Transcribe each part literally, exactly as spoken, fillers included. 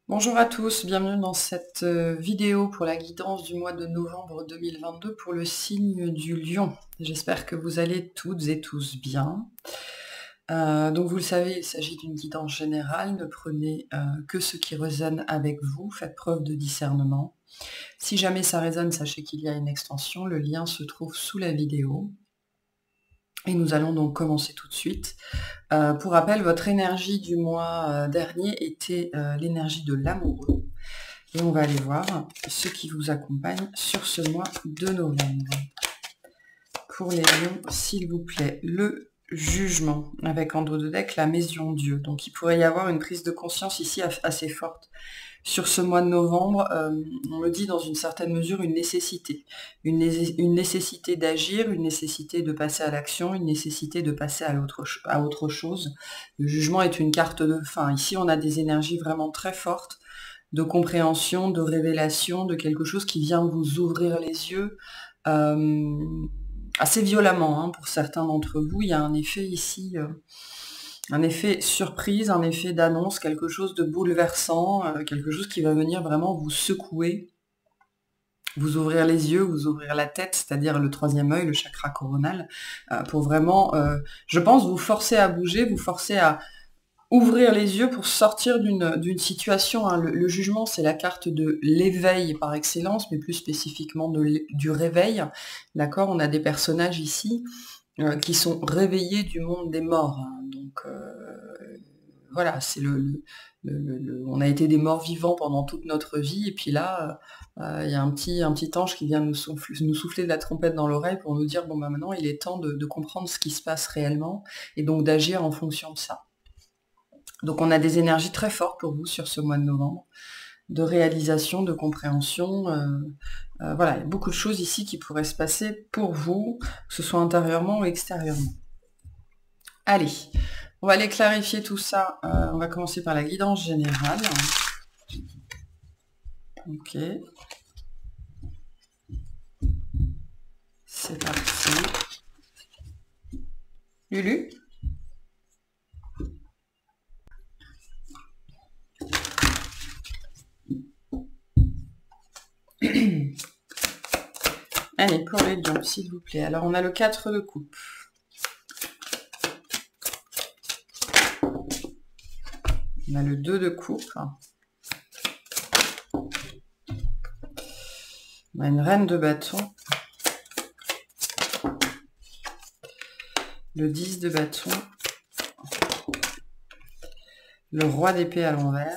Bonjour à tous, bienvenue dans cette euh, vidéo pour la guidance du mois de novembre deux mille vingt-deux pour le signe du Lion. J'espère que vous allez toutes et tous bien. Euh, donc vous le savez, il s'agit d'une guidance générale, ne prenez euh, que ce qui résonne avec vous, faites preuve de discernement. Si jamais ça résonne, sachez qu'il y a une extension, le lien se trouve sous la vidéo. Et nous allons donc commencer tout de suite. Euh, pour rappel, votre énergie du mois euh, dernier était euh, l'énergie de l'amoureux. Et on va aller voir ce qui vous accompagne sur ce mois de novembre. Pour les lions, s'il vous plaît, le jugement, avec en dos de deck la maison Dieu. Donc il pourrait y avoir une prise de conscience ici assez forte. Sur ce mois de novembre, euh, on me dit dans une certaine mesure une nécessité. Une, né une nécessité d'agir, une nécessité de passer à l'action, une nécessité de passer à, l'autre à autre chose. Le jugement est une carte de fin. Ici, on a des énergies vraiment très fortes de compréhension, de révélation, de quelque chose qui vient vous ouvrir les yeux euh, assez violemment. Hein, pour certains d'entre vous, il y a un effet ici, euh, un effet surprise, un effet d'annonce, quelque chose de bouleversant, euh, quelque chose qui va venir vraiment vous secouer, vous ouvrir les yeux, vous ouvrir la tête, c'est-à-dire le troisième œil, le chakra coronal, euh, pour vraiment, euh, je pense, vous forcer à bouger, vous forcer à ouvrir les yeux pour sortir d'une situation. Hein. Le, le jugement, c'est la carte de l'éveil par excellence, mais plus spécifiquement de, du réveil. D'accord, on a des personnages ici euh, qui sont réveillés du monde des morts. Hein. Donc euh, voilà, c'est le, le, le, le, on a été des morts vivants pendant toute notre vie, et puis là, il euh, y a un petit, un petit ange qui vient nous souffler, nous souffler de la trompette dans l'oreille pour nous dire bon bah maintenant il est temps de, de comprendre ce qui se passe réellement et donc d'agir en fonction de ça. Donc on a des énergies très fortes pour vous sur ce mois de novembre, de réalisation, de compréhension. Euh, euh, voilà, il y a beaucoup de choses ici qui pourraient se passer pour vous, que ce soit intérieurement ou extérieurement. Allez, on va aller clarifier tout ça. Euh, on va commencer par la guidance générale. Ok. C'est parti. Lulu ? Allez, pour les lions, s'il vous plaît. Alors, on a le quatre de coupe. On a le deux de coupe. On a une reine de bâton. Le dix de bâton. Le roi d'épée à l'envers.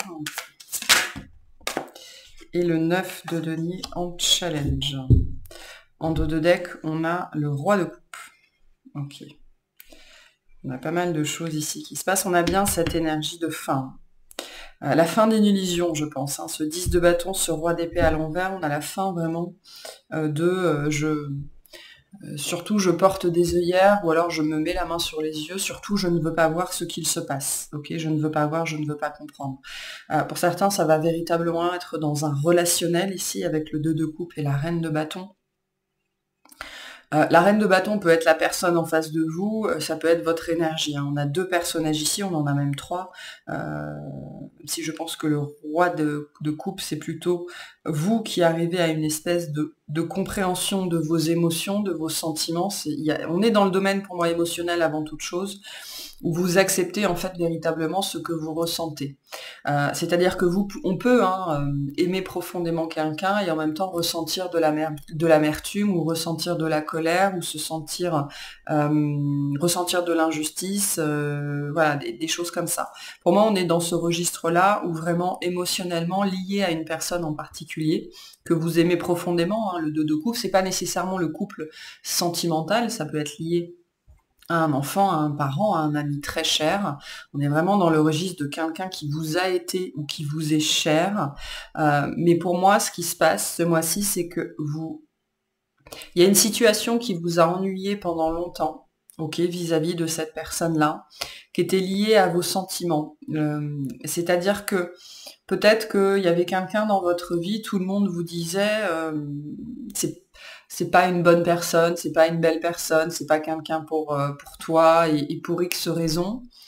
Et le neuf de denier en challenge. En dos de deck, on a le roi de coupe. Ok. On a pas mal de choses ici qui se passent. On a bien cette énergie de fin. Euh, la fin d'une illusion, je pense. Hein. Ce dix de bâton, ce roi d'épée à l'envers, on a la fin vraiment euh, de... Euh, je, euh, surtout, je porte des œillères, ou alors je me mets la main sur les yeux. Surtout, je ne veux pas voir ce qu'il se passe. Ok, je ne veux pas voir, je ne veux pas comprendre. Euh, pour certains, ça va véritablement être dans un relationnel ici, avec le deux de coupe et la reine de bâton. Euh, la reine de bâton peut être la personne en face de vous, euh, ça peut être votre énergie. Hein. On a deux personnages ici, on en a même trois. Euh, si je pense que le roi de, de coupe, c'est plutôt vous qui arrivez à une espèce de, de compréhension de vos émotions, de vos sentiments. C'est, y a, on est dans le domaine pour moi émotionnel avant toute chose, où vous acceptez en fait véritablement ce que vous ressentez. Euh, c'est-à-dire que vous, on peut hein, aimer profondément quelqu'un et en même temps ressentir de l'amer- de l'amertume ou ressentir de la colère ou se sentir euh, ressentir de l'injustice, euh, voilà, des, des choses comme ça. Pour moi, on est dans ce registre-là où vraiment émotionnellement lié à une personne en particulier que vous aimez profondément. Hein, le deux de coupe, c'est pas nécessairement le couple sentimental, ça peut être lié à un enfant, à un parent, à un ami très cher. On est vraiment dans le registre de quelqu'un qui vous a été ou qui vous est cher. Euh, mais pour moi, ce qui se passe ce mois-ci, c'est que vous... Il y a une situation qui vous a ennuyé pendant longtemps, ok, vis-à-vis de cette personne-là, qui était liée à vos sentiments. Euh, c'est-à-dire que peut-être qu'il y avait quelqu'un dans votre vie, tout le monde vous disait euh, c'est c'est pas une bonne personne, c'est pas une belle personne, c'est pas quelqu'un pour, euh, pour toi et, et pour X raisons.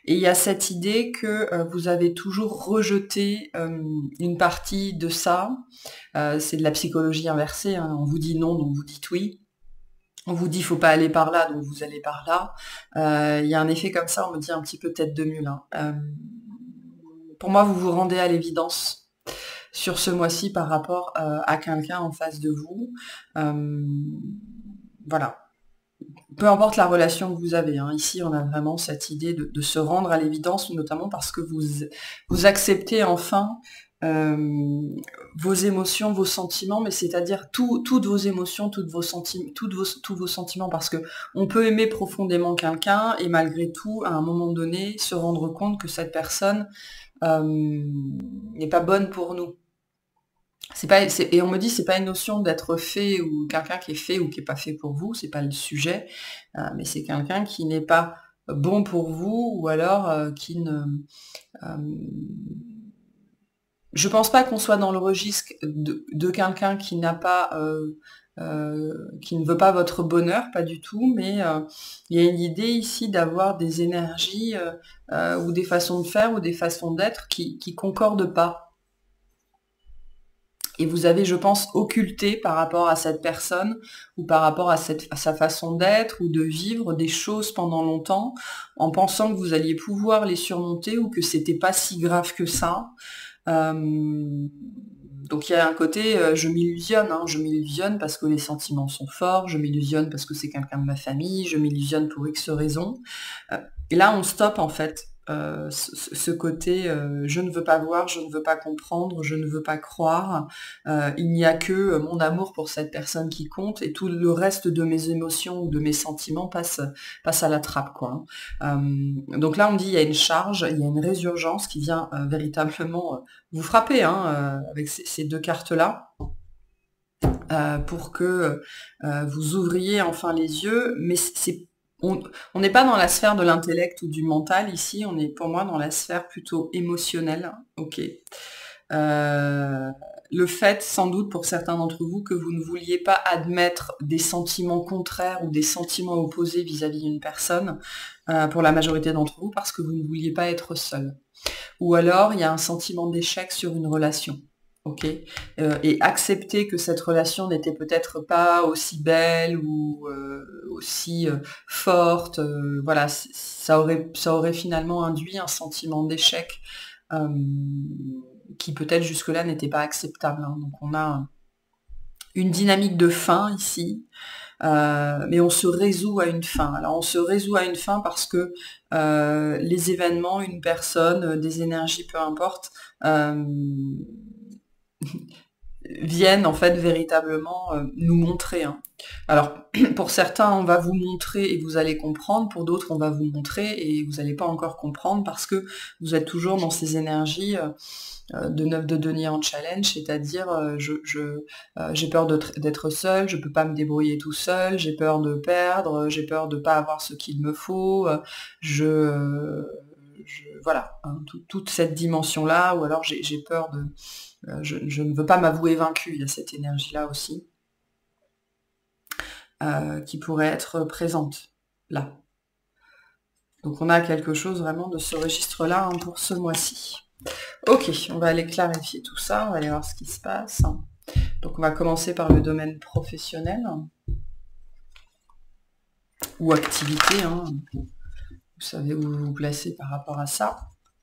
Et il y a cette idée que euh, vous avez toujours rejeté euh, une partie de ça. Euh, c'est de la psychologie inversée, hein. On vous dit non, donc vous dites oui. On vous dit faut pas aller par là, donc vous allez par là. Euh, Il y a un effet comme ça, on me dit un petit peu tête de mule, hein. Euh, pour moi, vous vous rendez à l'évidence sur ce mois-ci par rapport euh, à quelqu'un en face de vous. Euh, voilà. Peu importe la relation que vous avez, hein. Ici on a vraiment cette idée de, de se rendre à l'évidence, notamment parce que vous, vous acceptez enfin euh, vos émotions, vos sentiments, mais c'est-à-dire tout, toutes vos émotions, toutes vos sentiments, toutes vos, tous vos sentiments, parce que on peut aimer profondément quelqu'un et malgré tout, à un moment donné, se rendre compte que cette personne euh, n'est pas bonne pour nous. C'est pas, c'est- et on me dit c'est pas une notion d'être fait ou quelqu'un qui est fait ou qui est pas fait pour vous, c'est pas le sujet, euh, mais c'est quelqu'un qui n'est pas bon pour vous ou alors euh, qui ne. euh, je pense pas qu'on soit dans le registre de, de quelqu'un qui n'a pas, euh, euh, qui ne veut pas votre bonheur, pas du tout, mais euh, il y a une idée ici d'avoir des énergies euh, euh, ou des façons de faire ou des façons d'être qui, qui concordent pas. Et vous avez, je pense, occulté par rapport à cette personne ou par rapport à, cette, à sa façon d'être ou de vivre des choses pendant longtemps en pensant que vous alliez pouvoir les surmonter ou que c'était pas si grave que ça. Euh, donc il y a un côté, euh, je m'illusionne, hein, je m'illusionne parce que les sentiments sont forts, je m'illusionne parce que c'est quelqu'un de ma famille, je m'illusionne pour X raisons. Euh, et là, on stoppe en fait. Euh, ce, ce côté euh, je ne veux pas voir, je ne veux pas comprendre, je ne veux pas croire, euh, il n'y a que mon amour pour cette personne qui compte et tout le reste de mes émotions ou de mes sentiments passe, passe à la trappe, quoi. Euh, donc là on me dit il y a une charge, il y a une résurgence qui vient euh, véritablement euh, vous frapper, hein, euh, avec ces, ces deux cartes là. Euh, pour que euh, vous ouvriez enfin les yeux, mais c'est on n'est pas dans la sphère de l'intellect ou du mental ici, on est pour moi dans la sphère plutôt émotionnelle, ok. Euh, le fait, sans doute pour certains d'entre vous, que vous ne vouliez pas admettre des sentiments contraires ou des sentiments opposés vis-à-vis d'une personne, euh, pour la majorité d'entre vous, parce que vous ne vouliez pas être seul. Ou alors, il y a un sentiment d'échec sur une relation. Ok, euh, et accepter que cette relation n'était peut-être pas aussi belle ou euh, aussi euh, forte, euh, voilà, ça aurait, ça aurait finalement induit un sentiment d'échec euh, qui peut-être jusque-là n'était pas acceptable, hein. Donc on a une dynamique de fin ici, euh, mais on se résout à une fin. Alors on se résout à une fin parce que euh, les événements, une personne, des énergies, peu importe, euh, viennent en fait véritablement euh, nous montrer, hein. Alors pour certains on va vous montrer et vous allez comprendre, pour d'autres on va vous montrer et vous n'allez pas encore comprendre parce que vous êtes toujours dans ces énergies euh, de neuf de denier en challenge, c'est-à-dire euh, je, je, euh, j'ai peur d'être seul, je peux pas me débrouiller tout seul, j'ai peur de perdre, j'ai peur de pas avoir ce qu'il me faut, euh, je, euh, je voilà, hein, tout, toute cette dimension-là, ou alors j'ai peur de Euh, je, je ne veux pas m'avouer vaincu, il y a cette énergie-là aussi, euh, qui pourrait être présente là. Donc on a quelque chose vraiment de ce registre-là, hein, pour ce mois-ci. Ok, on va aller clarifier tout ça, on va aller voir ce qui se passe. Donc on va commencer par le domaine professionnel, ou activité, hein. Vous savez où vous vous placez par rapport à ça.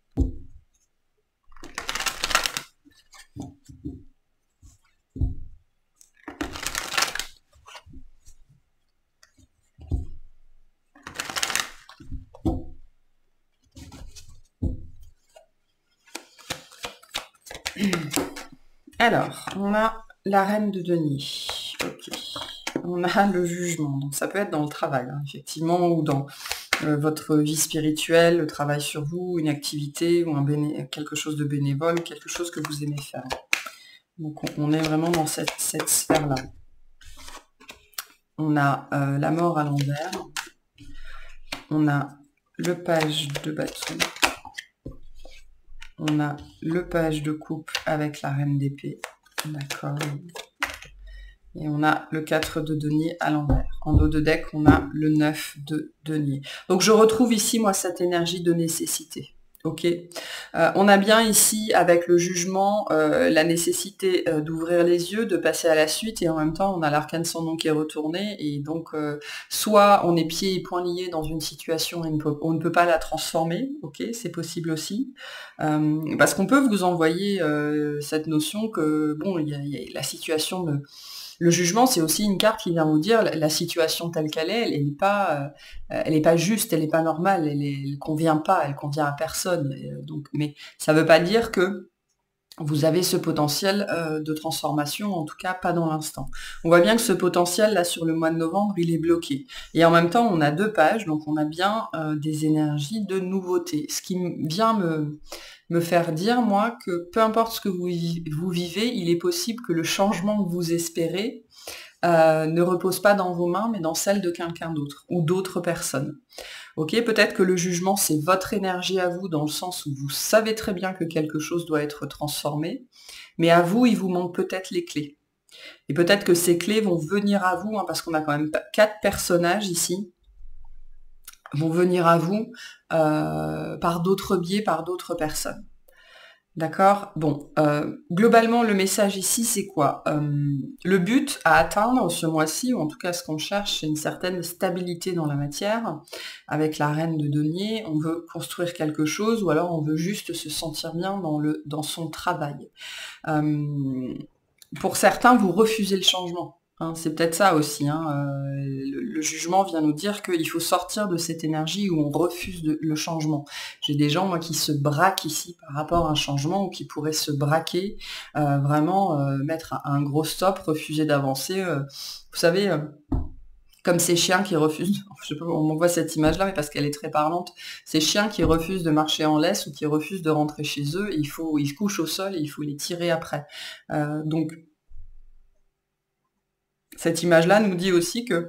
Alors, on a la reine de denier. Ok. On a le jugement. Donc ça peut être dans le travail, hein, effectivement, ou dans euh, votre vie spirituelle, le travail sur vous, une activité ou un béné quelque chose de bénévole, quelque chose que vous aimez faire. Donc on, on est vraiment dans cette, cette sphère-là. On a euh, la mort à l'envers. On a le page de bâton. On a le page de coupe avec la reine d'épée. D'accord. Et on a le quatre de denier à l'envers. En dos de deck, on a le neuf de denier. Donc je retrouve ici, moi, cette énergie de nécessité. Ok, euh, on a bien ici, avec le jugement, euh, la nécessité euh, d'ouvrir les yeux, de passer à la suite, et en même temps, on a l'arcane sans nom qui est retourné, et donc, euh, soit on est pieds et poings liés dans une situation et on ne peut, on ne peut pas la transformer, ok, c'est possible aussi, euh, parce qu'on peut vous envoyer euh, cette notion que, bon, il y a, y a la situation de... Le jugement, c'est aussi une carte qui vient vous dire la situation telle qu'elle est, elle n'est pas, euh, elle est pas juste, elle n'est pas normale, elle, est, elle convient pas, elle convient à personne. Euh, donc, mais ça ne veut pas dire que vous avez ce potentiel euh, de transformation, en tout cas pas dans l'instant. On voit bien que ce potentiel là sur le mois de novembre, il est bloqué. Et en même temps, on a deux pages, donc on a bien euh, des énergies de nouveauté. Ce qui vient me me faire dire, moi, que peu importe ce que vous, vous vivez, il est possible que le changement que vous espérez euh, ne repose pas dans vos mains, mais dans celle de quelqu'un d'autre, ou d'autres personnes. Ok, peut-être que le jugement, c'est votre énergie à vous, dans le sens où vous savez très bien que quelque chose doit être transformé, mais à vous, il vous manque peut-être les clés. Et peut-être que ces clés vont venir à vous, hein, parce qu'on a quand même quatre personnages ici, vont venir à vous euh, par d'autres biais, par d'autres personnes. D'accord? Bon, euh, globalement, le message ici, c'est quoi? euh, Le but à atteindre ce mois-ci, ou en tout cas ce qu'on cherche, c'est une certaine stabilité dans la matière. Avec la reine de denier, on veut construire quelque chose, ou alors on veut juste se sentir bien dans, le, dans son travail. Euh, pour certains, vous refusez le changement. Hein, c'est peut-être ça aussi. Hein, euh, le, le jugement vient nous dire qu'il faut sortir de cette énergie où on refuse de, le changement. J'ai des gens, moi, qui se braquent ici par rapport à un changement, ou qui pourraient se braquer, euh, vraiment euh, mettre un, un gros stop, refuser d'avancer. Euh, vous savez, euh, comme ces chiens qui refusent, je sais pas, on m'envoie cette image-là, mais parce qu'elle est très parlante, ces chiens qui refusent de marcher en laisse ou qui refusent de rentrer chez eux, et il faut, ils se couchent au sol et il faut les tirer après. Euh, donc, cette image-là nous dit aussi que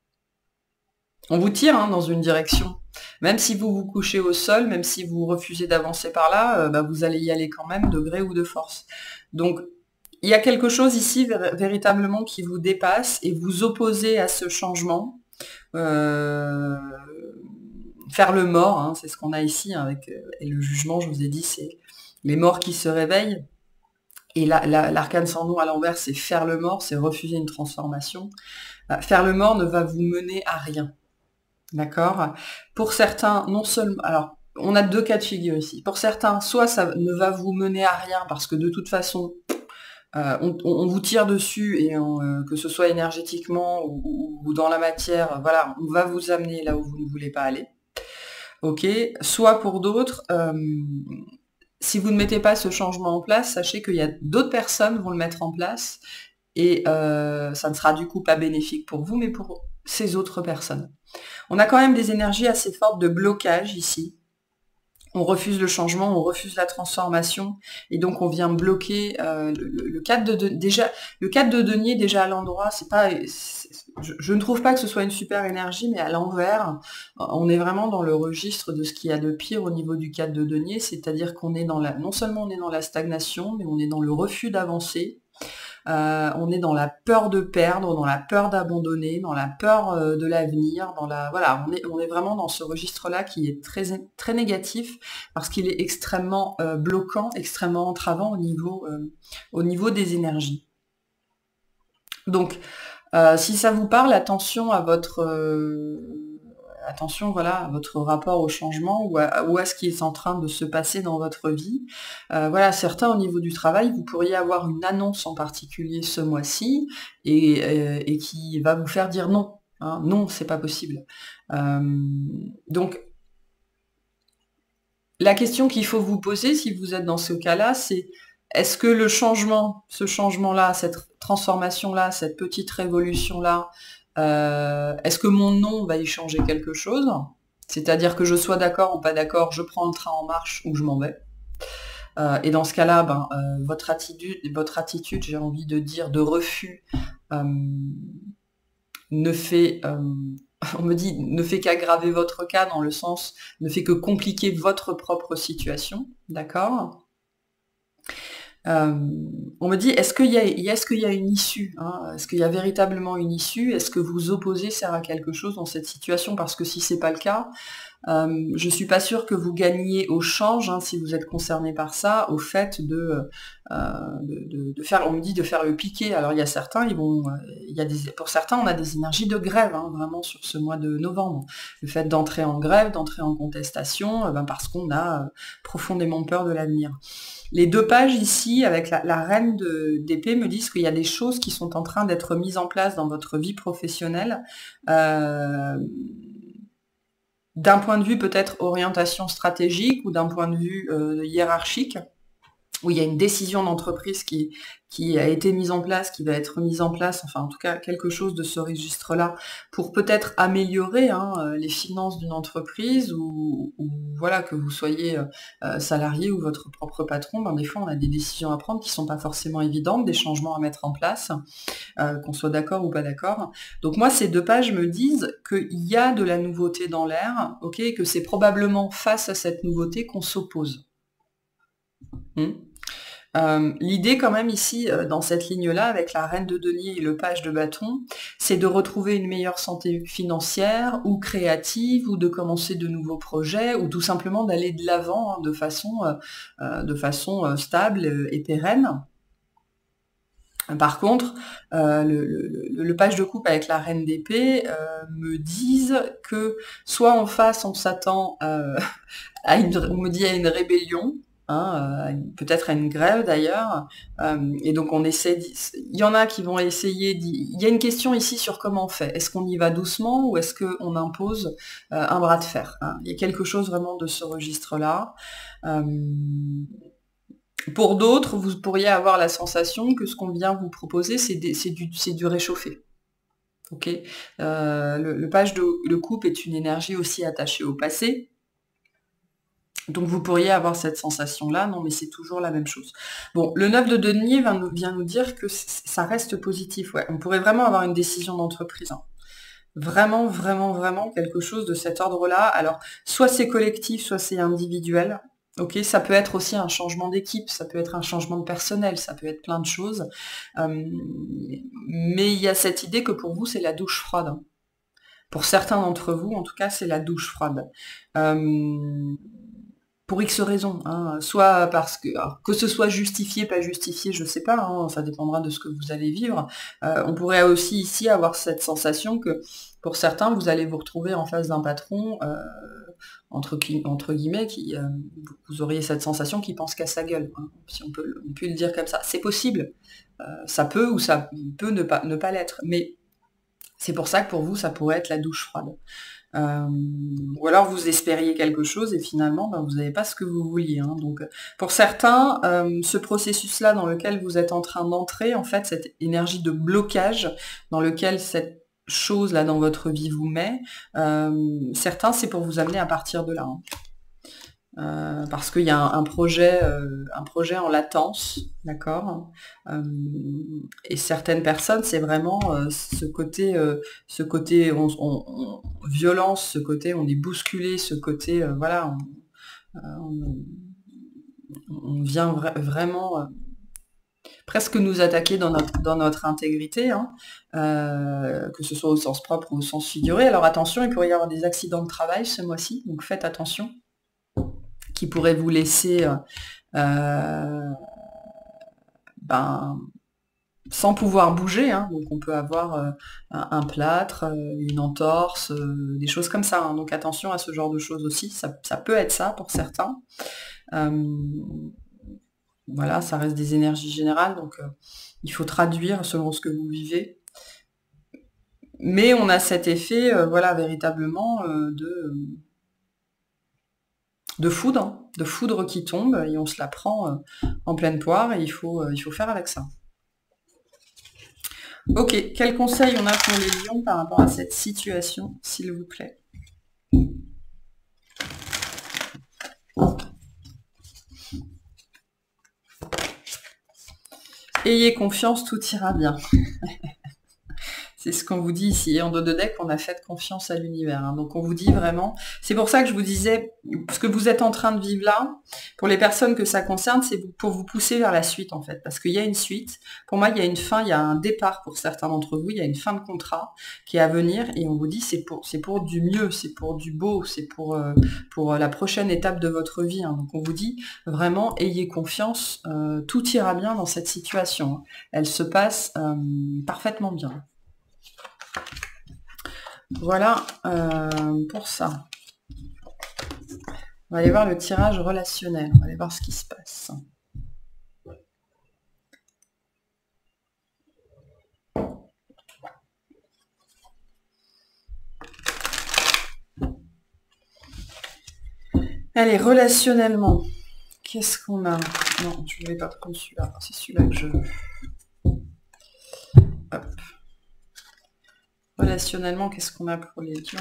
on vous tire hein, dans une direction. Même si vous vous couchez au sol, même si vous refusez d'avancer par là, euh, bah, vous allez y aller quand même, de gré ou de force. Donc, il y a quelque chose ici ver véritablement qui vous dépasse et vous opposez à ce changement. Euh, faire le mort, hein, c'est ce qu'on a ici, hein, avec euh, et le jugement, je vous ai dit, c'est les morts qui se réveillent. Et l'arcane sans nom à l'envers, c'est faire le mort, c'est refuser une transformation. Euh, faire le mort ne va vous mener à rien. D'accord? Pour certains, non seulement... Alors, on a deux cas de figure ici. Pour certains, soit ça ne va vous mener à rien parce que de toute façon, euh, on, on vous tire dessus, et on, euh, que ce soit énergétiquement ou, ou dans la matière, voilà, on va vous amener là où vous ne voulez pas aller. Ok? Soit pour d'autres... Euh, si vous ne mettez pas ce changement en place, sachez qu'il y a d'autres personnes qui vont le mettre en place, et euh, ça ne sera du coup pas bénéfique pour vous, mais pour ces autres personnes. On a quand même des énergies assez fortes de blocage ici. On refuse le changement, on refuse la transformation, et donc on vient bloquer euh, le, le cadre de, de déjà le cadre de denier déjà à l'endroit. C'est pas, je, je ne trouve pas que ce soit une super énergie, mais à l'envers, on est vraiment dans le registre de ce qu'il y a de pire au niveau du cadre de denier, c'est-à-dire qu'on est dans la, non seulement on est dans la stagnation, mais on est dans le refus d'avancer. Euh, on est dans la peur de perdre, dans la peur d'abandonner, dans la peur euh, de l'avenir, dans la voilà, on est on est vraiment dans ce registre-là qui est très très négatif parce qu'il est extrêmement euh, bloquant, extrêmement entravant au niveau euh, au niveau des énergies. Donc, euh, si ça vous parle, attention à votre euh, attention voilà, à votre rapport au changement, ou à, ou à ce qui est en train de se passer dans votre vie. Euh, voilà, certains au niveau du travail, vous pourriez avoir une annonce en particulier ce mois-ci, et, euh, et qui va vous faire dire non. Hein, non, c'est pas possible. Euh, donc, la question qu'il faut vous poser, si vous êtes dans ce cas-là, c'est est-ce que le changement, ce changement-là, cette transformation-là, cette petite révolution-là, Euh, est-ce que mon nom va y changer quelque chose? C'est-à-dire que je sois d'accord ou pas d'accord, je prends le train en marche ou je m'en vais. Euh, et dans ce cas-là, ben, euh, votre attitude, votre attitude, j'ai envie de dire, de refus, euh, ne fait, euh, on me dit, ne fait qu'aggraver votre cas, dans le sens, ne fait que compliquer votre propre situation, d'accord? Euh, on me dit, est-ce qu'il y a, est-ce qu'il y a une issue, hein? Est-ce qu'il y a véritablement une issue? Est-ce que vous opposer sert à quelque chose dans cette situation? Parce que si c'est pas le cas, euh, je suis pas sûre que vous gagniez au change, hein, si vous êtes concerné par ça, au fait de, euh, de, de, de faire, on me dit de faire le piqué. Alors il y a certains, ils vont, il y a des, pour certains, on a des énergies de grève, hein, vraiment sur ce mois de novembre. Le fait d'entrer en grève, d'entrer en contestation, euh, ben parce qu'on a euh, profondément peur de l'avenir. Les deux pages ici, avec la, la reine d'épée, me disent qu'il y a des choses qui sont en train d'être mises en place dans votre vie professionnelle, euh, d'un point de vue peut-être orientation stratégique ou d'un point de vue euh, hiérarchique, où il y a une décision d'entreprise qui, qui a été mise en place, qui va être mise en place, enfin en tout cas quelque chose de ce registre-là, pour peut-être améliorer hein, les finances d'une entreprise, ou, ou voilà, que vous soyez euh, salarié ou votre propre patron, ben, des fois on a des décisions à prendre qui sont pas forcément évidentes, des changements à mettre en place, euh, qu'on soit d'accord ou pas d'accord. Donc moi ces deux pages me disent qu'il y a de la nouveauté dans l'air, ok, et que c'est probablement face à cette nouveauté qu'on s'oppose. Hmm. Euh, L'idée quand même ici, euh, dans cette ligne-là, avec la reine de denier et le page de bâton, c'est de retrouver une meilleure santé financière ou créative, ou de commencer de nouveaux projets, ou tout simplement d'aller de l'avant hein, de façon, euh, de façon euh, stable et pérenne. Par contre, euh, le, le, le page de coupe avec la reine d'épée euh, me disent que soit en face on s'attend euh, à une, on me dit à une rébellion, hein, euh, peut-être à une grève d'ailleurs, euh, et donc on essaie, il y en a qui vont essayer, il y a une question ici sur comment on fait, est-ce qu'on y va doucement ou est-ce qu'on impose euh, un bras de fer, hein. Il y a quelque chose vraiment de ce registre-là. Euh, Pour d'autres, vous pourriez avoir la sensation que ce qu'on vient vous proposer, c'est du, du réchauffé. Ok, euh, le, le page de, de coupe est une énergie aussi attachée au passé. Donc vous pourriez avoir cette sensation-là, non mais c'est toujours la même chose. Bon, le neuf de denier vient nous, vient nous dire que ça reste positif. Ouais. On pourrait vraiment avoir une décision d'entreprise. Hein. Vraiment, vraiment, vraiment quelque chose de cet ordre-là. Alors, soit c'est collectif, soit c'est individuel. Ok, ça peut être aussi un changement d'équipe, ça peut être un changement de personnel, ça peut être plein de choses. Euh, mais il y a cette idée que pour vous, c'est la douche froide. Pour certains d'entre vous, en tout cas, c'est la douche froide. Euh, pour X raisons, hein. Soit parce que, alors, que ce soit justifié, pas justifié, je sais pas, hein, ça dépendra de ce que vous allez vivre. Euh, on pourrait aussi ici avoir cette sensation que pour certains, vous allez vous retrouver en face d'un patron, euh, entre, entre guillemets, qui, euh, vous auriez cette sensation qui pense qu'à sa gueule, hein, si on peut, on peut le dire comme ça. C'est possible, euh, ça peut ou ça peut ne pas, ne pas l'être, mais c'est pour ça que pour vous, ça pourrait être la douche froide. Euh, ou alors vous espériez quelque chose et finalement ben, vous n'avez pas ce que vous vouliez. Hein. Donc pour certains, euh, ce processus-là dans lequel vous êtes en train d'entrer, en fait, cette énergie de blocage dans lequel cette chose-là dans votre vie vous met, euh, certains, c'est pour vous amener à partir de là. Hein. Euh, parce qu'il y a un, un projet, euh, un projet en latence, d'accord. Euh, et certaines personnes, c'est vraiment euh, ce côté, euh, ce côté on, on, on, violence, ce côté on est bousculé, ce côté, euh, voilà, on, on, on vient vra vraiment euh, presque nous attaquer dans notre, dans notre intégrité, hein, euh, que ce soit au sens propre ou au sens figuré. Alors attention, il pourrait y avoir des accidents de travail ce mois-ci, donc faites attention, qui pourrait vous laisser euh, ben, sans pouvoir bouger. Hein. Donc on peut avoir euh, un, un plâtre, euh, une entorse, euh, des choses comme ça. Hein. Donc attention à ce genre de choses aussi. Ça, ça peut être ça pour certains. Euh, voilà, ça reste des énergies générales. Donc euh, il faut traduire selon ce que vous vivez. Mais on a cet effet, euh, voilà, véritablement euh, de... de foudre, hein, de foudre qui tombe, et on se la prend euh, en pleine poire, et il faut, euh, il faut faire avec ça. Ok, quel conseil on a pour les lions par rapport à cette situation, s'il vous plaît? Ayez confiance, tout ira bien. C'est ce qu'on vous dit ici. En dos de deck, on a fait confiance à l'univers. Hein. Donc on vous dit vraiment... C'est pour ça que je vous disais, ce que vous êtes en train de vivre là, pour les personnes que ça concerne, c'est pour vous pousser vers la suite en fait. Parce qu'il y a une suite. Pour moi, il y a une fin, il y a un départ pour certains d'entre vous. Il y a une fin de contrat qui est à venir. Et on vous dit, c'est pour, c'est pour du mieux, c'est pour du beau, c'est pour, euh, pour la prochaine étape de votre vie. Hein. Donc on vous dit, vraiment, ayez confiance. Euh, tout ira bien dans cette situation. Elle se passe euh, parfaitement bien. Voilà euh, pour ça. On va aller voir le tirage relationnel. On va aller voir ce qui se passe. Allez, relationnellement, qu'est-ce qu'on a? Non, je ne vais pas prendre celui-là. C'est celui-là que je veux. Hop. Relationnellement, qu'est-ce qu'on a pour les lions?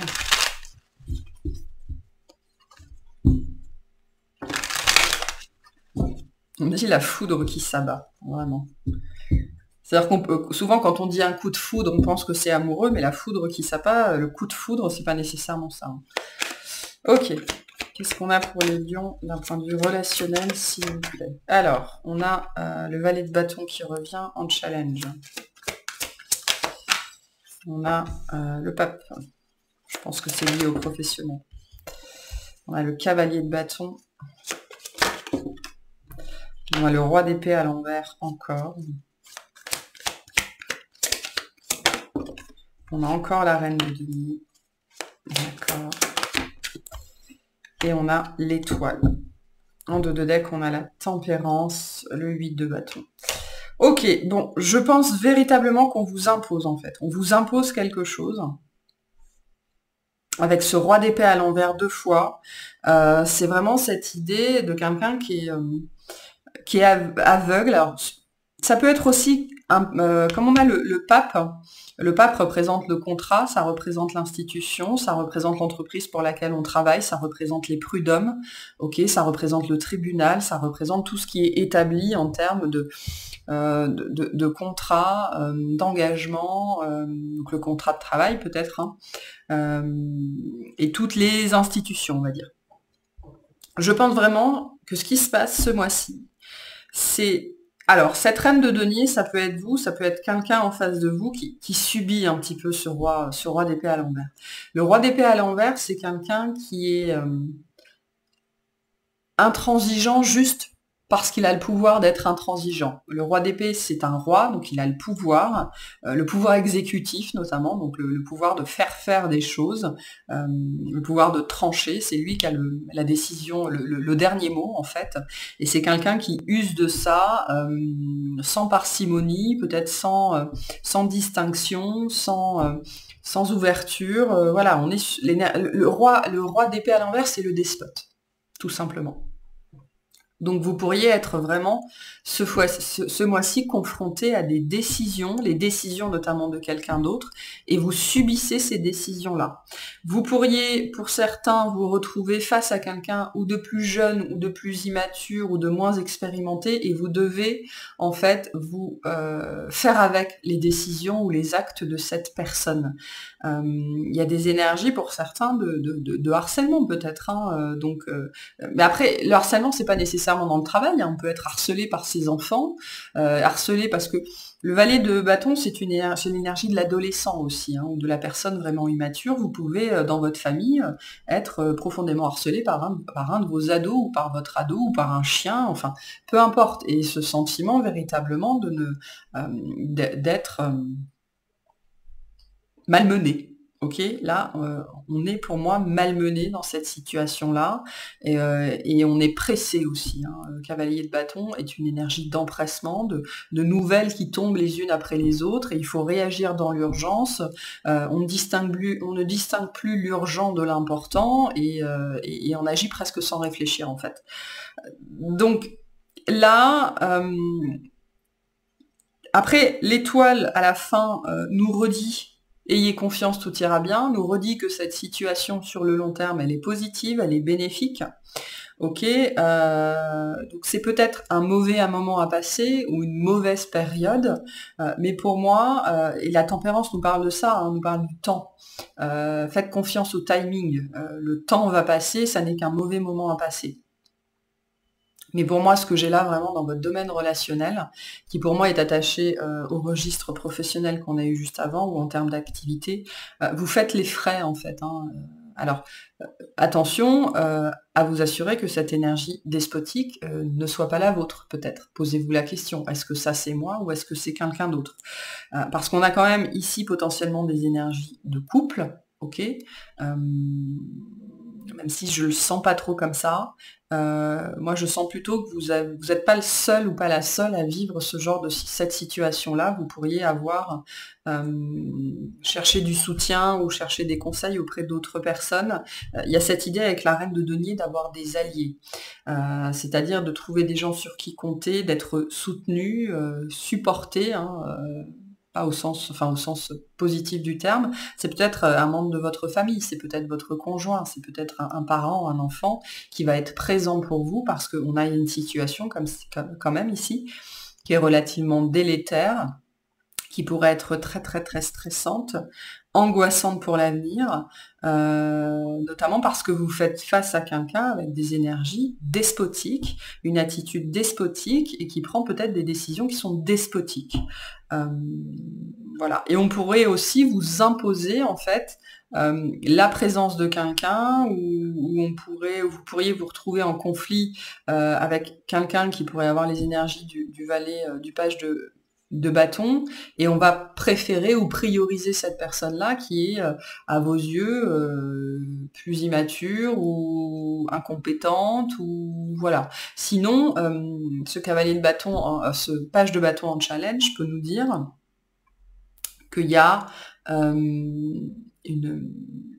On me dit la foudre qui s'abat, vraiment. C'est-à-dire qu'on peut, souvent quand on dit un coup de foudre, on pense que c'est amoureux, mais la foudre qui s'abat, le coup de foudre, c'est pas nécessairement ça. Hein. Ok. Qu'est-ce qu'on a pour les lions d'un point de vue relationnel, s'il vous plaît? Alors, on a euh, le valet de bâton qui revient en challenge. On a euh, le pape. Je pense que c'est lié au professionnel. On a le cavalier de bâton. On a le roi d'épée à l'envers encore. On a encore la reine de denier. D'accord. Et on a l'étoile. En dos de deck, on a la tempérance, le huit de bâton. Ok, bon, je pense véritablement qu'on vous impose en fait. On vous impose quelque chose. Avec ce roi d'épée à l'envers deux fois. Euh, c'est vraiment cette idée de quelqu'un qui est, euh, qui est aveugle. Alors, ça peut être aussi, un, euh, comme on a le, le pape, le pape représente le contrat, ça représente l'institution, ça représente l'entreprise pour laquelle on travaille, ça représente les prud'hommes, ok, ça représente le tribunal, ça représente tout ce qui est établi en termes de, euh, de, de, de contrat, euh, d'engagement, euh, donc le contrat de travail peut-être, hein, euh, et toutes les institutions, on va dire. Je pense vraiment que ce qui se passe ce mois-ci, c'est... Alors, cette reine de denier, ça peut être vous, ça peut être quelqu'un en face de vous qui, qui subit un petit peu ce roi, ce roi d'épée à l'envers. Le roi d'épée à l'envers, c'est quelqu'un qui est euh, intransigeant juste parce qu'il a le pouvoir d'être intransigeant. Le roi d'épée, c'est un roi, donc il a le pouvoir, euh, le pouvoir exécutif notamment, donc le, le pouvoir de faire faire des choses, euh, le pouvoir de trancher, c'est lui qui a le, la décision, le, le, le dernier mot en fait, et c'est quelqu'un qui use de ça euh, sans parcimonie, peut-être sans, euh, sans distinction, sans... Euh, sans ouverture, euh, voilà, on est le roi, le roi d'épée à l'envers, c'est le despote, tout simplement. Donc vous pourriez être vraiment ce, ce, ce mois-ci confronté à des décisions, les décisions notamment de quelqu'un d'autre, et vous subissez ces décisions-là. Vous pourriez, pour certains, vous retrouver face à quelqu'un ou de plus jeune, ou de plus immature, ou de moins expérimenté, et vous devez en fait vous euh, faire avec les décisions ou les actes de cette personne. Euh, il y a des énergies pour certains de, de, de, de harcèlement peut-être, hein, euh, donc, euh, mais après le harcèlement c'est pas nécessairement dans le travail, hein, on peut être harcelé par ses enfants, euh, harcelé parce que le valet de bâton c'est une, une énergie de l'adolescent aussi, hein, ou de la personne vraiment immature. Vous pouvez euh, dans votre famille euh, être euh, profondément harcelé par un, par un de vos ados ou par votre ado ou par un chien, enfin peu importe, et ce sentiment véritablement de ne euh, d'être euh, malmené. Ok, là, euh, on est pour moi malmené dans cette situation-là, et, euh, et on est pressé aussi. Hein. Le cavalier de bâton est une énergie d'empressement, de, de nouvelles qui tombent les unes après les autres, et il faut réagir dans l'urgence. Euh, on ne distingue plus, on ne distingue plus l'urgent de l'important, et, euh, et, et on agit presque sans réfléchir en fait. Donc là. Euh, après, l'étoile à la fin euh, nous redit ayez confiance, tout ira bien, nous redit que cette situation sur le long terme, elle est positive, elle est bénéfique. Ok, euh, donc c'est peut-être un mauvais un moment à passer ou une mauvaise période, euh, mais pour moi, euh, et la tempérance nous parle de ça, hein, nous parle du temps. Euh, faites confiance au timing. Euh, le temps va passer, ça n'est qu'un mauvais moment à passer. Mais pour moi, ce que j'ai là vraiment dans votre domaine relationnel, qui pour moi est attaché euh, au registre professionnel qu'on a eu juste avant ou en termes d'activité, euh, vous faites les frais en fait. Hein. Alors, euh, attention euh, à vous assurer que cette énergie despotique euh, ne soit pas la vôtre, peut-être. Posez-vous la question, est-ce que ça c'est moi ou est-ce que c'est quelqu'un d'autre? euh, Parce qu'on a quand même ici potentiellement des énergies de couple, ok euh, même si je le sens pas trop comme ça. Euh, moi, je sens plutôt que vous n'êtes pas le seul ou pas la seule à vivre ce genre de cette situation-là. Vous pourriez avoir euh, cherché du soutien ou chercher des conseils auprès d'autres personnes. Euh, il y a cette idée avec la reine de denier d'avoir des alliés, euh, c'est-à-dire de trouver des gens sur qui compter, d'être soutenu, euh, supporté. Hein, euh, pas au sens, enfin au sens positif du terme, c'est peut-être un membre de votre famille, c'est peut-être votre conjoint, c'est peut-être un, un parent, un enfant qui va être présent pour vous parce qu'on a une situation comme, quand même ici qui est relativement délétère, qui pourrait être très très très stressante, angoissante pour l'avenir, euh, notamment parce que vous faites face à quelqu'un avec des énergies despotiques, une attitude despotique et qui prend peut-être des décisions qui sont despotiques. Euh, voilà. Et on pourrait aussi vous imposer en fait euh, la présence de quelqu'un où, où on pourrait, où vous pourriez vous retrouver en conflit euh, avec quelqu'un qui pourrait avoir les énergies du, du valet, euh, du page de de bâton, et on va préférer ou prioriser cette personne-là qui est, euh, à vos yeux, euh, plus immature ou incompétente, ou voilà. Sinon, euh, ce cavalier de bâton, en, ce page de bâton en challenge peut nous dire qu'il y a euh, une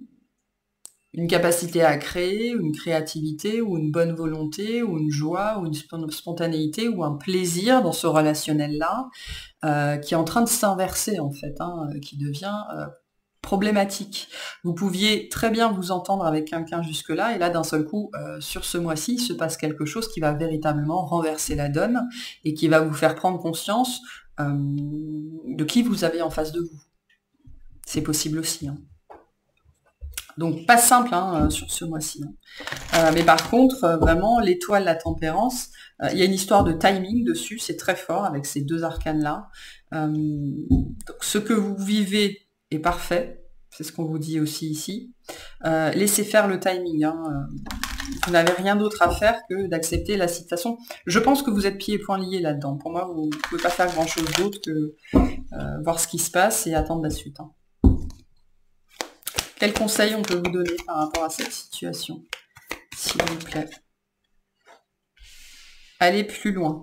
une capacité à créer, une créativité, ou une bonne volonté, ou une joie, ou une spontanéité, ou un plaisir dans ce relationnel-là, euh, qui est en train de s'inverser en fait, hein, qui devient euh, problématique. Vous pouviez très bien vous entendre avec quelqu'un jusque-là, et là d'un seul coup, euh, sur ce mois-ci, il se passe quelque chose qui va véritablement renverser la donne, et qui va vous faire prendre conscience euh, de qui vous avez en face de vous. C'est possible aussi. Hein. Donc pas simple hein, sur ce mois-ci. Hein. Euh, mais par contre, euh, vraiment, l'étoile, la tempérance, euh, il y a une histoire de timing dessus, c'est très fort avec ces deux arcanes-là. Euh, donc ce que vous vivez est parfait, c'est ce qu'on vous dit aussi ici. Euh, laissez faire le timing. Hein. Vous n'avez rien d'autre à faire que d'accepter la situation. Je pense que vous êtes pieds et poings liés là-dedans. Pour moi, vous ne pouvez pas faire grand-chose d'autre que euh, voir ce qui se passe et attendre la suite. Hein. Quel conseil on peut vous donner par rapport à cette situation, s'il vous plaît? Allez plus loin.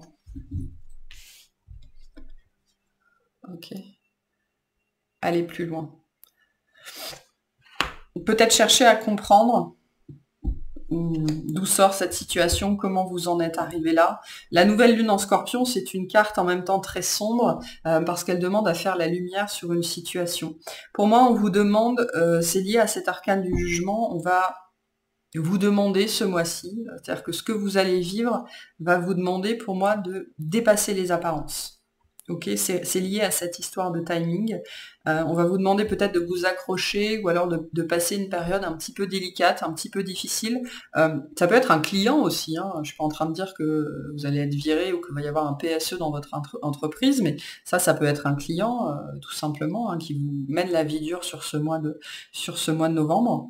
Ok. Allez plus loin. Peut-être chercher à comprendre d'où sort cette situation, comment vous en êtes arrivé là. La nouvelle lune en Scorpion, c'est une carte en même temps très sombre, euh, parce qu'elle demande à faire la lumière sur une situation. Pour moi, on vous demande, euh, c'est lié à cet arcane du jugement, on va vous demander ce mois-ci, c'est-à-dire que ce que vous allez vivre va vous demander pour moi de dépasser les apparences. Ok, c'est lié à cette histoire de timing. Euh, on va vous demander peut-être de vous accrocher ou alors de, de passer une période un petit peu délicate, un petit peu difficile. Euh, ça peut être un client aussi. Hein. Je ne suis pas en train de dire que vous allez être viré ou qu'il va y avoir un P S E dans votre entre entreprise, mais ça, ça peut être un client euh, tout simplement hein, qui vous mène la vie dure sur ce mois de, sur ce mois de novembre.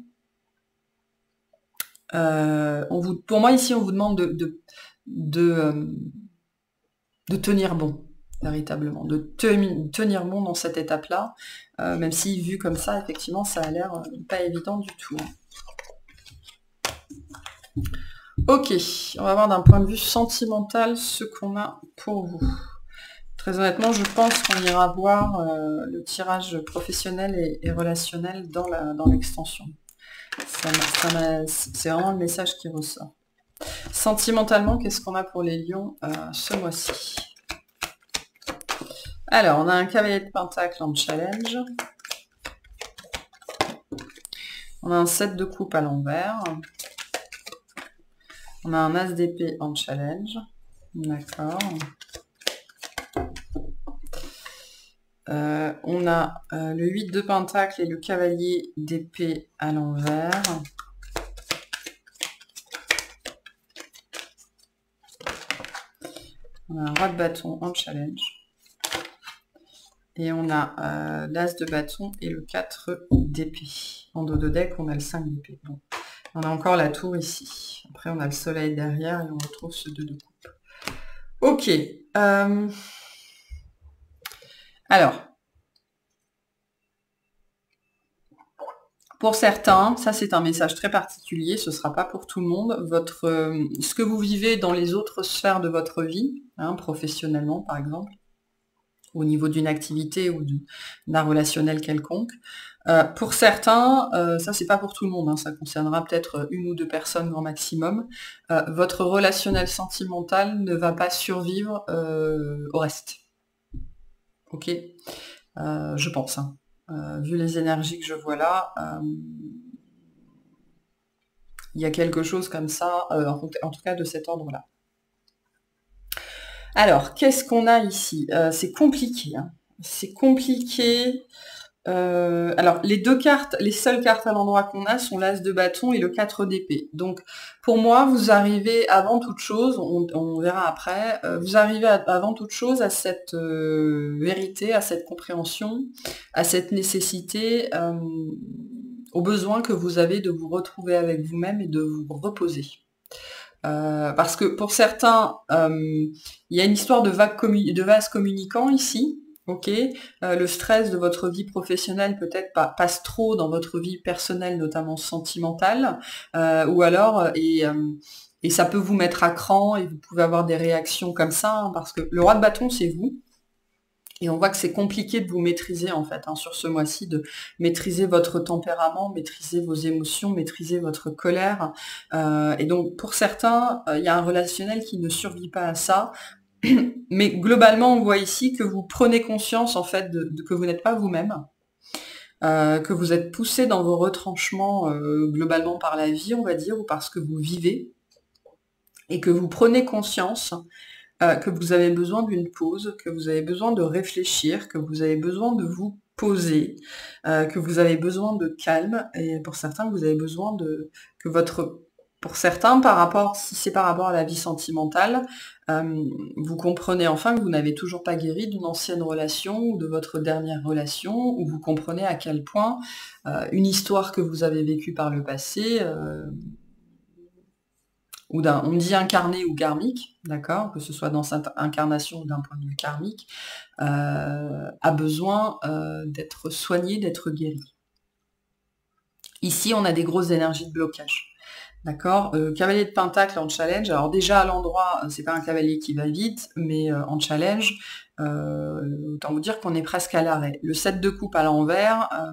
Euh, on vous, pour moi, ici, on vous demande de, de, de, euh, de tenir bon, véritablement, de te, tenir bon dans cette étape-là, euh, même si, vu comme ça, effectivement, ça a l'air euh, pas évident du tout. Ok, on va voir d'un point de vue sentimental ce qu'on a pour vous. Très honnêtement, je pense qu'on ira voir euh, le tirage professionnel et, et relationnel dans la, dans l'extension. C'est vraiment le message qui ressort. Sentimentalement, qu'est-ce qu'on a pour les lions euh, ce mois-ci? Alors, on a un cavalier de pentacle en challenge. On a un sept de coupe à l'envers. On a un as d'épée en challenge. D'accord. Euh, on a euh, le huit de pentacle et le cavalier d'épée à l'envers. On a un roi de bâton en challenge. Et on a euh, l'as de bâton et le quatre d'épée. En dos de deck, on a le cinq d'épée. Bon. On a encore la tour ici. Après, on a le soleil derrière et on retrouve ce deux de coupe. Ok. Euh... Alors, pour certains, ça c'est un message très particulier, ce ne sera pas pour tout le monde. Votre, euh, ce que vous vivez dans les autres sphères de votre vie, hein, professionnellement par exemple, au niveau d'une activité ou d'un relationnel quelconque, euh, pour certains, euh, ça c'est pas pour tout le monde, hein, ça concernera peut-être une ou deux personnes grand maximum, euh, votre relationnel sentimental ne va pas survivre euh, au reste. Ok, euh, je pense. Hein. Euh, vu les énergies que je vois là, euh, il y a quelque chose comme ça, euh, en, en tout cas de cet ordre-là. Alors, qu'est-ce qu'on a ici euh, C'est compliqué. Hein. C'est compliqué. Euh, alors, les deux cartes, les seules cartes à l'endroit qu'on a sont l'as de bâton et le quatre d'épée. Donc, pour moi, vous arrivez avant toute chose, on, on verra après, euh, vous arrivez à, avant toute chose à cette euh, vérité, à cette compréhension, à cette nécessité, euh, au besoin que vous avez de vous retrouver avec vous-même et de vous reposer. Euh, parce que pour certains, euh, il y a une histoire de, vague commu- de vase communicant ici. Ok, euh, le stress de votre vie professionnelle peut-être pas, passe trop dans votre vie personnelle, notamment sentimentale, euh, ou alors et, euh, et ça peut vous mettre à cran et vous pouvez avoir des réactions comme ça, hein, parce que le roi de bâton c'est vous. Et on voit que c'est compliqué de vous maîtriser en fait, hein, sur ce mois-ci, de maîtriser votre tempérament, maîtriser vos émotions, maîtriser votre colère. Euh, et donc pour certains, il euh, y a un relationnel qui ne survit pas à ça. Mais globalement, on voit ici que vous prenez conscience en fait de, de que vous n'êtes pas vous-même, euh, que vous êtes poussé dans vos retranchements euh, globalement par la vie, on va dire, ou parce que vous vivez, et que vous prenez conscience euh, que vous avez besoin d'une pause, que vous avez besoin de réfléchir, que vous avez besoin de vous poser, euh, que vous avez besoin de calme, et pour certains, vous avez besoin de que votre Pour certains, par rapport, si c'est par rapport à la vie sentimentale, euh, vous comprenez enfin que vous n'avez toujours pas guéri d'une ancienne relation ou de votre dernière relation, ou vous comprenez à quel point euh, une histoire que vous avez vécue par le passé, euh, ou d'un, on dit incarné ou karmique, d'accord, que ce soit dans cette incarnation ou d'un point de vue karmique, euh, a besoin euh, d'être soigné, d'être guéri. Ici, on a des grosses énergies de blocage. D'accord, euh, cavalier de pentacle en challenge. Alors déjà à l'endroit, c'est pas un cavalier qui va vite, mais euh, en challenge, euh, autant vous dire qu'on est presque à l'arrêt. Le sept de coupe à l'envers, euh,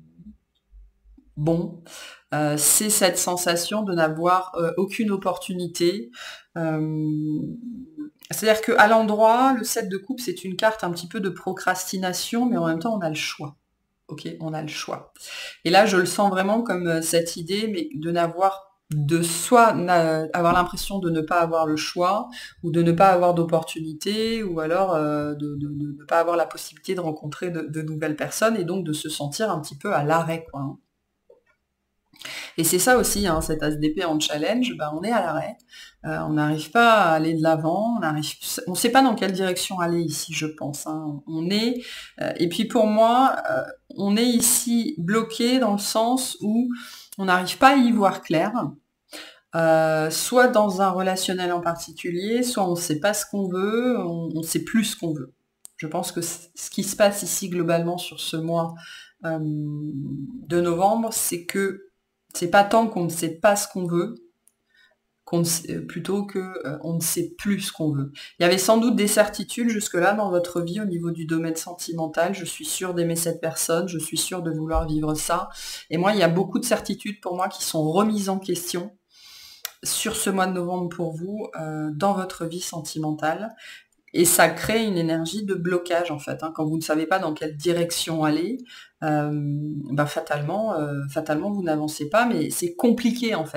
bon, euh, c'est cette sensation de n'avoir euh, aucune opportunité. Euh, C'est-à-dire qu'à l'endroit, le sept de coupe, c'est une carte un petit peu de procrastination, mais en même temps, on a le choix. Ok, on a le choix. Et là, je le sens vraiment comme cette idée, mais de n'avoir de soit avoir l'impression de ne pas avoir le choix, ou de ne pas avoir d'opportunité, ou alors euh, de, de, de ne pas avoir la possibilité de rencontrer de, de nouvelles personnes, et donc de se sentir un petit peu à l'arrêt, quoi. Hein. Et c'est ça aussi, hein, cet as d'épée en challenge, bah, on est à l'arrêt, euh, on n'arrive pas à aller de l'avant, on ne sait pas dans quelle direction aller ici, je pense. Hein. On est, euh, et puis pour moi, euh, on est ici bloqué dans le sens où on n'arrive pas à y voir clair, euh, soit dans un relationnel en particulier, soit on ne sait pas ce qu'on veut, on ne sait plus ce qu'on veut. Je pense que ce qui se passe ici globalement sur ce mois euh, de novembre, c'est que c'est pas tant qu'on ne sait pas ce qu'on veut, qu'on sait, plutôt que euh, on ne sait plus ce qu'on veut. Il y avait sans doute des certitudes jusque-là dans votre vie au niveau du domaine sentimental. Je suis sûre d'aimer cette personne, je suis sûre de vouloir vivre ça. Et moi, il y a beaucoup de certitudes pour moi qui sont remises en question sur ce mois de novembre pour vous, euh, dans votre vie sentimentale. Et ça crée une énergie de blocage, en fait. Hein. Quand vous ne savez pas dans quelle direction aller, euh, bah, fatalement, euh, fatalement, vous n'avancez pas, mais c'est compliqué, en fait.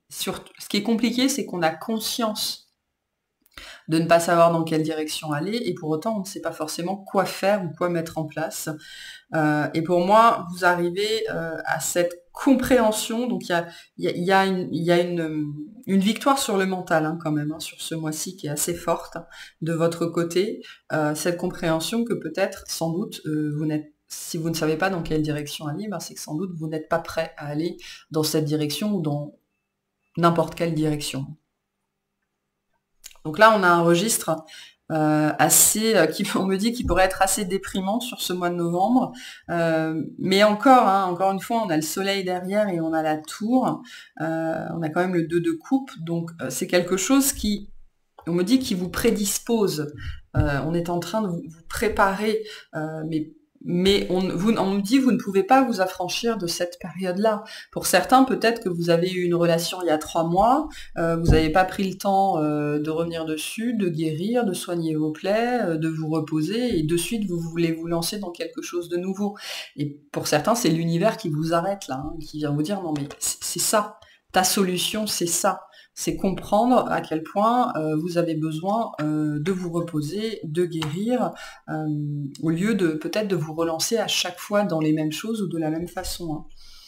sur, ce qui est compliqué, c'est qu'on a conscience de ne pas savoir dans quelle direction aller, et pour autant, on ne sait pas forcément quoi faire ou quoi mettre en place. Euh, et pour moi, vous arrivez euh, à cette compréhension, donc il y a, y a, y a, une, y a une, une victoire sur le mental hein, quand même, hein, sur ce mois-ci qui est assez forte de votre côté, euh, cette compréhension que peut-être, sans doute, euh, vous n'êtes si vous ne savez pas dans quelle direction aller, ben c'est que sans doute vous n'êtes pas prêt à aller dans cette direction ou dans n'importe quelle direction. Donc là, on a un registre euh, assez, euh, qui, on me dit qu'il pourrait être assez déprimant sur ce mois de novembre. Euh, mais encore, hein, encore une fois, on a le soleil derrière et on a la tour. Euh, on a quand même le deux de coupe. Donc euh, c'est quelque chose qui, on me dit, qui vous prédispose. Euh, on est en train de vous, vous préparer, euh, mais mais on, vous, on me dit vous ne pouvez pas vous affranchir de cette période-là. Pour certains, peut-être que vous avez eu une relation il y a trois mois, euh, vous n'avez pas pris le temps euh, de revenir dessus, de guérir, de soigner vos plaies, euh, de vous reposer, et de suite vous voulez vous lancer dans quelque chose de nouveau. Et pour certains, c'est l'univers qui vous arrête là, hein, qui vient vous dire non mais c'est ça, ta solution c'est ça. C'est comprendre à quel point euh, vous avez besoin euh, de vous reposer, de guérir, euh, au lieu de peut-être de vous relancer à chaque fois dans les mêmes choses ou de la même façon. Hein.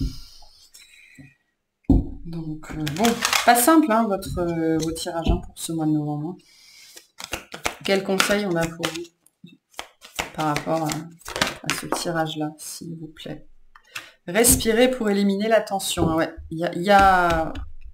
Donc euh, bon, pas simple hein, votre, euh, vos tirages hein, pour ce mois de novembre. Hein. Quels conseils on a pour vous par rapport à, à ce tirage-là, s'il vous plaît? Respirez pour éliminer la tension. Ouais, il y a... Y a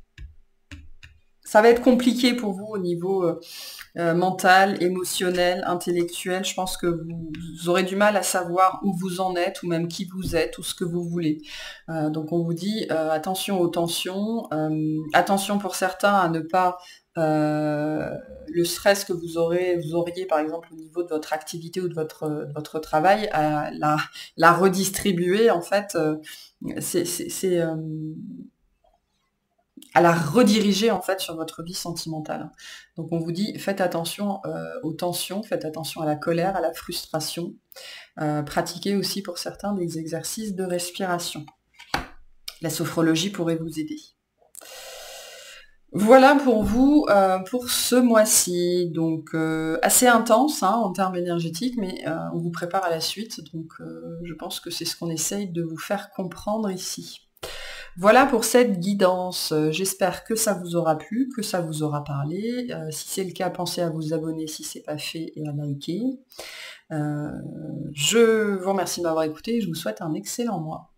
ça va être compliqué pour vous au niveau euh, mental, émotionnel, intellectuel. Je pense que vous, vous aurez du mal à savoir où vous en êtes, ou même qui vous êtes, ou ce que vous voulez. Euh, donc on vous dit euh, attention aux tensions, euh, attention pour certains à ne pas euh, le stress que vous aurez, vous auriez par exemple au niveau de votre activité ou de votre, de votre travail, à la, la redistribuer en fait. Euh, c'est, c'est, c'est euh, à la rediriger en fait sur votre vie sentimentale. Donc on vous dit faites attention euh, aux tensions, faites attention à la colère, à la frustration. Euh, pratiquez aussi pour certains des exercices de respiration. La sophrologie pourrait vous aider. Voilà pour vous euh, pour ce mois-ci. Donc euh, assez intense hein, en termes énergétiques, mais euh, on vous prépare à la suite. Donc euh, je pense que c'est ce qu'on essaye de vous faire comprendre ici. Voilà pour cette guidance. J'espère que ça vous aura plu, que ça vous aura parlé. Euh, si c'est le cas, pensez à vous abonner si ce n'est pas fait et à liker. Euh, je vous remercie de m'avoir écouté et je vous souhaite un excellent mois.